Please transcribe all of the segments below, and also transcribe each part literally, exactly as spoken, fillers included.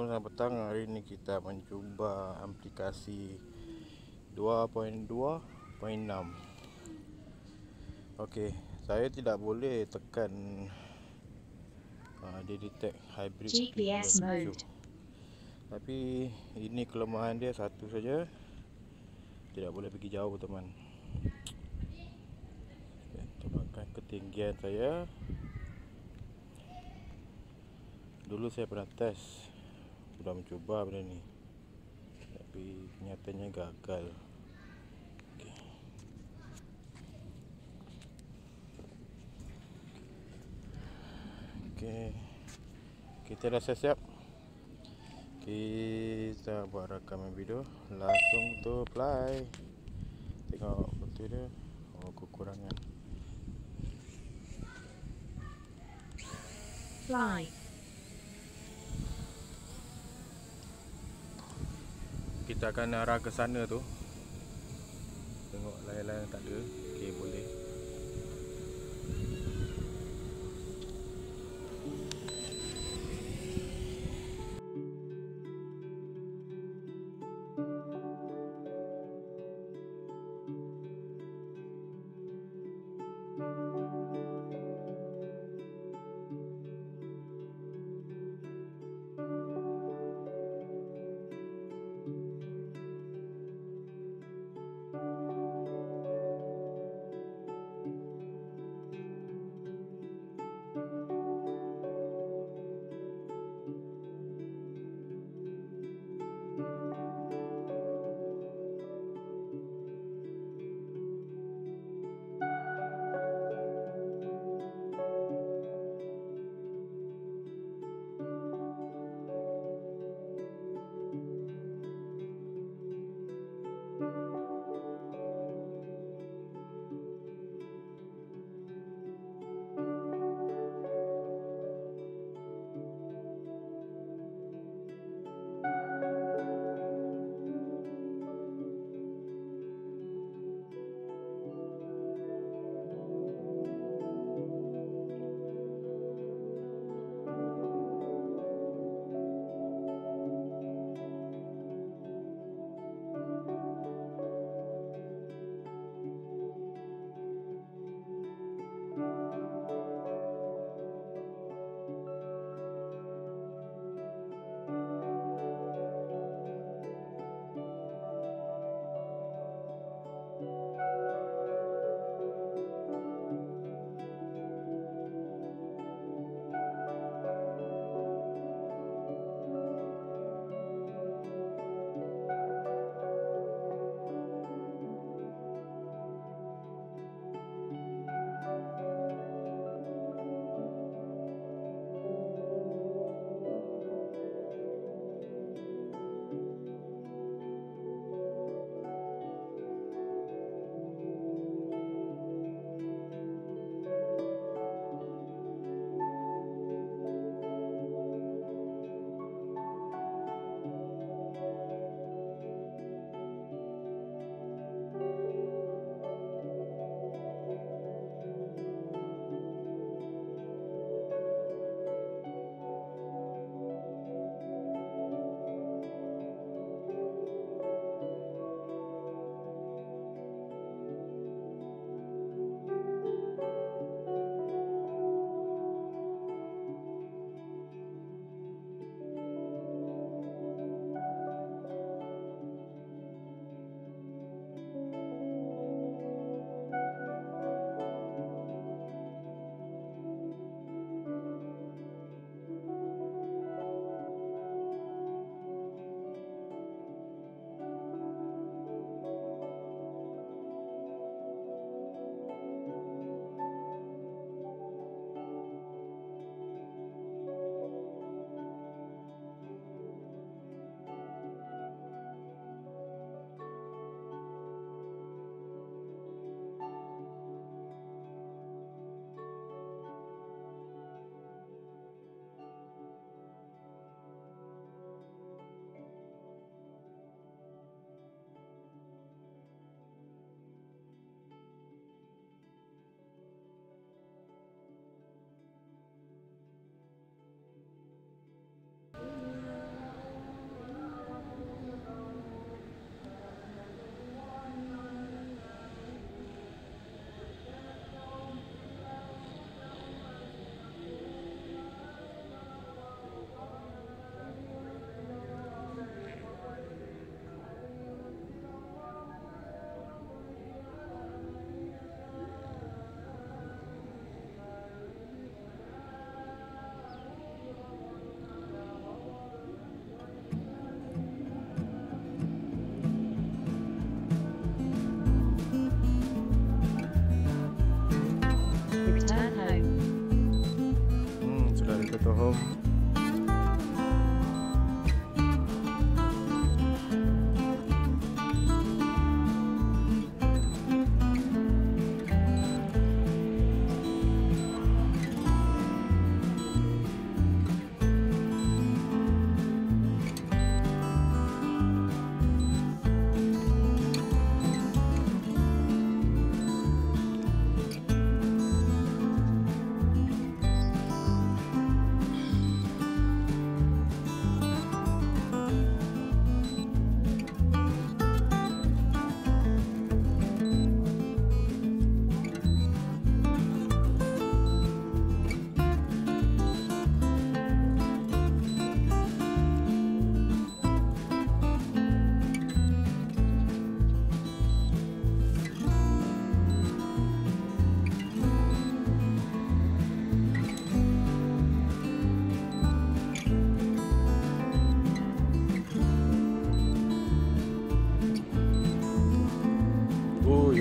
Assalamualaikum, selamat petang. Hari ini kita mencuba aplikasi dua titik dua titik enam. Okey, saya tidak boleh tekan uh, dia detect hybrid G P S mode. tapi ini kelemahan dia satu saja, tidak boleh pergi jauh teman. Okay, tengokkan ketinggian saya. Dulu saya pernah test, sudah mencuba benda ni, tapi nyatanya gagal. Okay. Okay. Kita dah siap. Kita buat rakaman video, langsung to play. Tengok betul dia. Oh, kekurangan. Fly. Kita akan arah ke sana tu. Tengok layar-layar tak ada. Okey, boleh.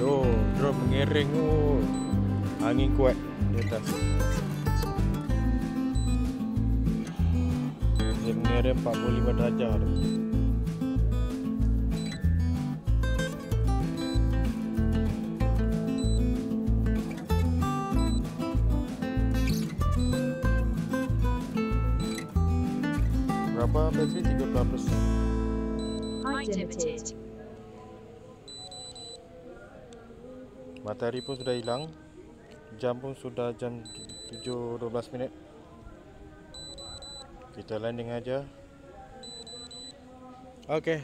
Oh, drone mengereng. Oh, angin kuat di atas. Dia mengereng empat puluh lima darjah tu. Berapa bateri? tiga puluh peratus. Height limited. Matahari pun sudah hilang. Jam pun sudah jam tujuh dua belas minit. Kita landing aja. Okey.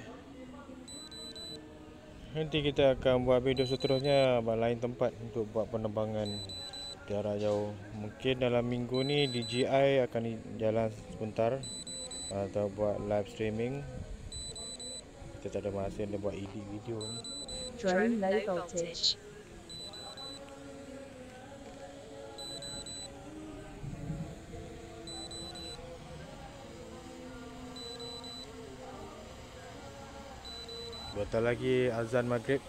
Nanti kita akan buat video seterusnya lain tempat untuk buat penerbangan jarak jauh. Mungkin dalam minggu ni D J I akan jalan sebentar atau buat live streaming. Kita tak ada masa nak buat edit video ni. Drone low voltage. Bentar lagi azan maghrib.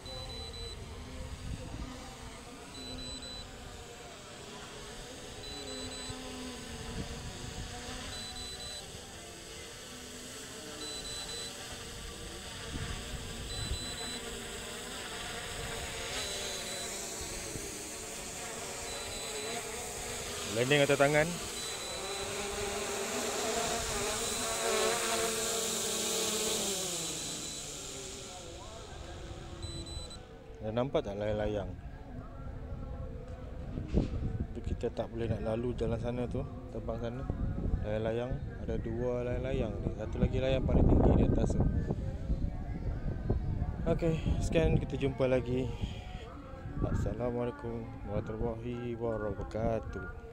Landing atas tangan. Dah nampak tak layang-layang? Tu kita tak boleh nak lalu jalan sana tu, terbang sana. Layang-layang, ada dua layang-layang ni. Satu lagi layang paling tinggi di atas tu. Okey, sekian, kita jumpa lagi. Assalamualaikum warahmatullahi wabarakatuh.